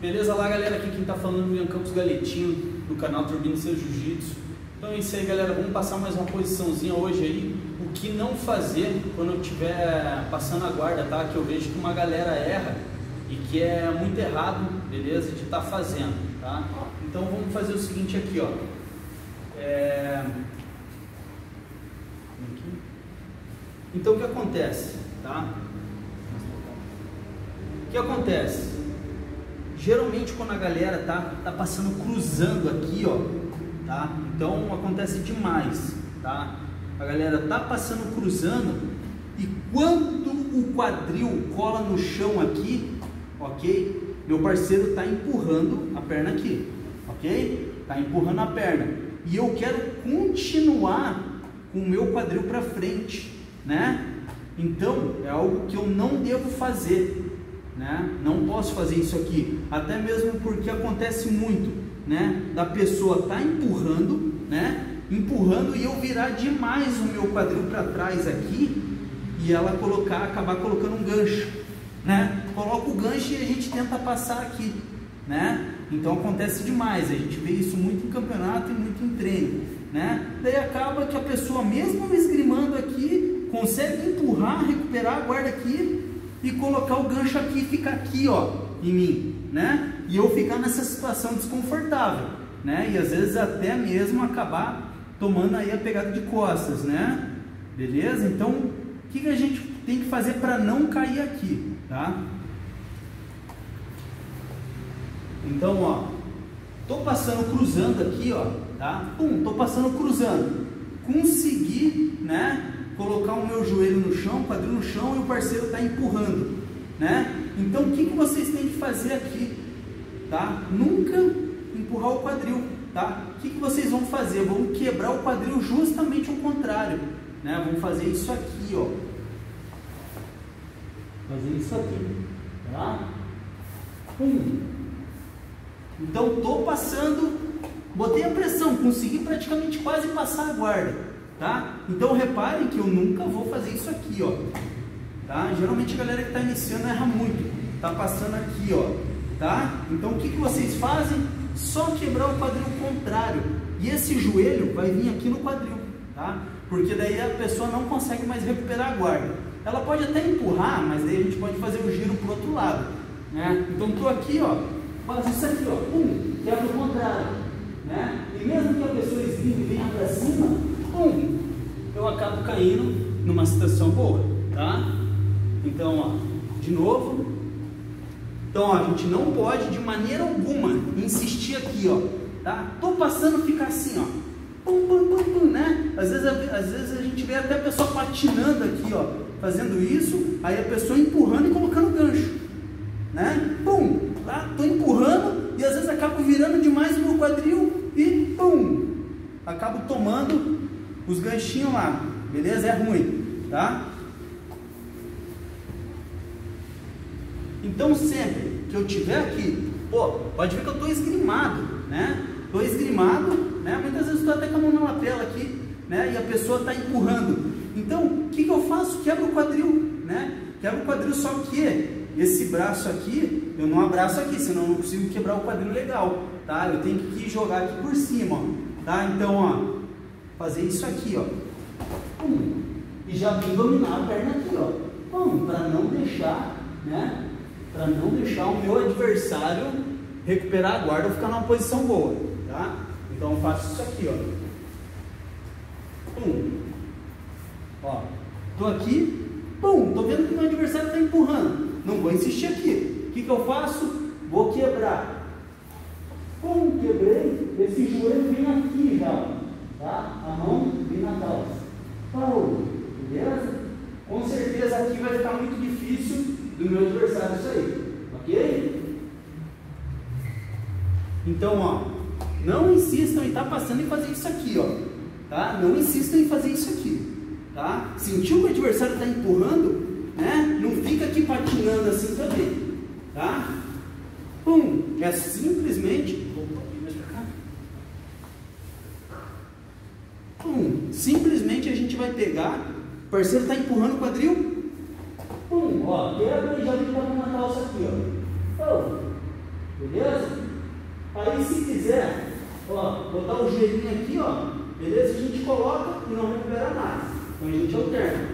Beleza lá, galera? Aqui quem tá falando é o Ian Campos Galetinho, do canal Turbine Seu Jiu-Jitsu. Então é isso aí, galera. Vamos passar mais uma posiçãozinha hoje aí. O que não fazer quando eu estiver passando a guarda, tá? Que eu vejo que uma galera erra e que é muito errado, beleza? De estar fazendo, tá? Então vamos fazer o seguinte aqui, ó. Então o que acontece, tá? O que acontece? Geralmente quando a galera tá passando cruzando aqui, ó, tá? Então acontece demais, tá? A galera tá passando cruzando e quando o quadril cola no chão aqui, ok? Meu parceiro tá empurrando a perna aqui, ok? Tá empurrando a perna e eu quero continuar com o meu quadril para frente, né? Então é algo que eu não devo fazer. Né? Não posso fazer isso aqui, até mesmo porque acontece muito, né? Da pessoa tá empurrando, né? Empurrando e eu virar demais o meu quadril para trás aqui e ela acabar colocando um gancho, né? Coloca o gancho e a gente tenta passar aqui, né? Então acontece demais, a gente vê isso muito em campeonato e muito em treino, né? Daí acaba que a pessoa, mesmo esgrimando aqui, consegue empurrar, recuperar a guarda aqui e colocar o gancho aqui e ficar aqui, ó, em mim, né? E eu ficar nessa situação desconfortável, né? E às vezes até mesmo acabar tomando aí a pegada de costas, né? Beleza? Então, o que a gente tem que fazer para não cair aqui, tá? Então, ó, tô passando cruzando aqui, ó, tá? Pum, tô passando cruzando. Consegui, né? Colocar o meu joelho no chão, quadril no chão e o parceiro está empurrando, né? Então o que vocês têm que fazer aqui, tá? Nunca empurrar o quadril, tá? O que vocês vão fazer? Vão quebrar o quadril justamente ao contrário, né? Vão fazer isso aqui, ó. Fazer isso aqui, tá? Então tô passando, botei a pressão, consegui praticamente quase passar a guarda. Tá? Então reparem que eu nunca vou fazer isso aqui, ó, tá? Geralmente a galera que está iniciando erra muito, tá passando aqui, ó, tá? Então o que vocês fazem? Só quebrar o quadril contrário e esse joelho vai vir aqui no quadril, tá? Porque daí a pessoa não consegue mais recuperar a guarda. Ela pode até empurrar, mas daí a gente pode fazer o giro pro outro lado, né? Então tô aqui, ó, faço isso aqui, ó, quebra o contrário, né? E mesmo que a pessoa esguive e venha para cima, eu acabo caindo numa situação boa, tá? Então, ó, de novo. Então, ó, a gente não pode de maneira alguma insistir aqui, ó, tá? Tô passando, ficar assim, ó, né? Às vezes a gente vê até a pessoa patinando aqui, ó, fazendo isso, aí a pessoa empurrando e colocando gancho, né? Lá, tô empurrando e às vezes acabo virando demais o meu quadril e acabo tomando os ganchinhos lá, beleza? É ruim, tá? Então sempre que eu tiver aqui, pode ver que eu tô esgrimado, né? Tô esgrimado, né? Muitas vezes eu tô até com a mão na lapela aqui, né? E a pessoa tá empurrando. Então, o que eu faço? Quebro o quadril, né? Quebro o quadril, só que esse braço aqui, eu não abraço aqui, senão eu não consigo quebrar o quadril legal, tá? Eu tenho que jogar aqui por cima, ó, tá? Então, ó, fazer isso aqui, ó, e já vem dominar a perna aqui, ó, para não deixar, né, para não deixar o meu adversário recuperar a guarda ou ficar numa posição boa, tá? Então eu faço isso aqui, ó, tô aqui, tô vendo que meu adversário está empurrando, não vou insistir aqui, o que eu faço? Vou quebrar, quebrei, esse joelho vem aqui já, tá? A mão vem na calça. Parou, beleza? Com certeza aqui vai ficar muito difícil do meu adversário isso aí, ok? Então, ó, não insistam em estar passando e fazer isso aqui, ó, tá? Não insistam em fazer isso aqui, tá? Sentiu que o adversário está empurrando, né? Não fica aqui patinando assim também, tá? É simplesmente... Simplesmente a gente vai pegar, o parceiro está empurrando o quadril, ó, quebra e já vem com a mão na calça aqui, ó, beleza? botar o gelinho aqui, ó, beleza? A gente coloca e não recupera nada. Então a gente alterna.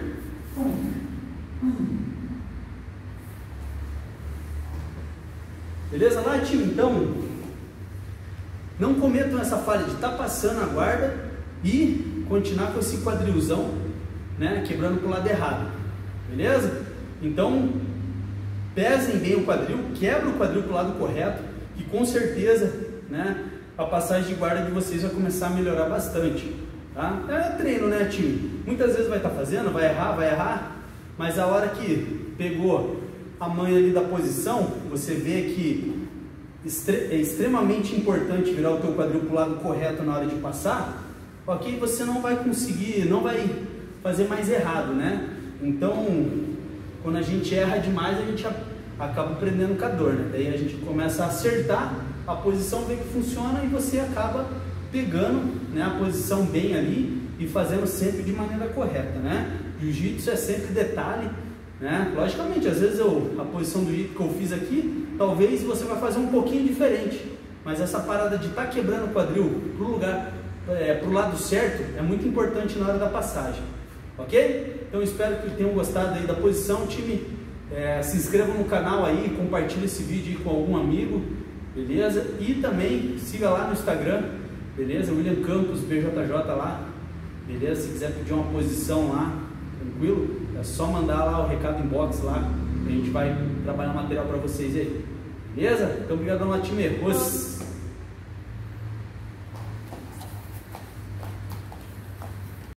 Beleza lá, tio? Então, não cometam essa falha de estar passando a guarda e continuar com esse quadrilzão, né, quebrando para o lado errado. Beleza? Então, pesem bem o quadril, quebra o quadril para o lado correto, que com certeza, né, a passagem de guarda de vocês vai começar a melhorar bastante, tá? É treino, né, time? Muitas vezes vai estar fazendo, vai errar, mas a hora que pegou a manha ali da posição, você vê que é extremamente importante virar o teu quadril para o lado correto na hora de passar, ok? Você não vai conseguir, não vai fazer mais errado, né? Então, quando a gente erra demais, a gente acaba prendendo com a dor, né? Daí a gente começa a acertar a posição, vê que funciona e você acaba pegando, né, a posição bem ali e fazendo sempre de maneira correta, né? Jiu-jitsu é sempre detalhe, né? Logicamente, às vezes a posição do jeito que eu fiz aqui, talvez você vai fazer um pouquinho diferente, mas essa parada de estar quebrando o quadril pro lado certo é muito importante na hora da passagem, ok? Então espero que tenham gostado aí da posição, time. Se inscrevam no canal aí, compartilhe esse vídeo aí com algum amigo, beleza? E também siga lá no Instagram, beleza? William Campos BJJ lá, beleza? Se quiser pedir uma posição lá, tranquilo, é só mandar lá o recado inbox lá, a gente vai trabalhar material para vocês aí, beleza? Então obrigado, time.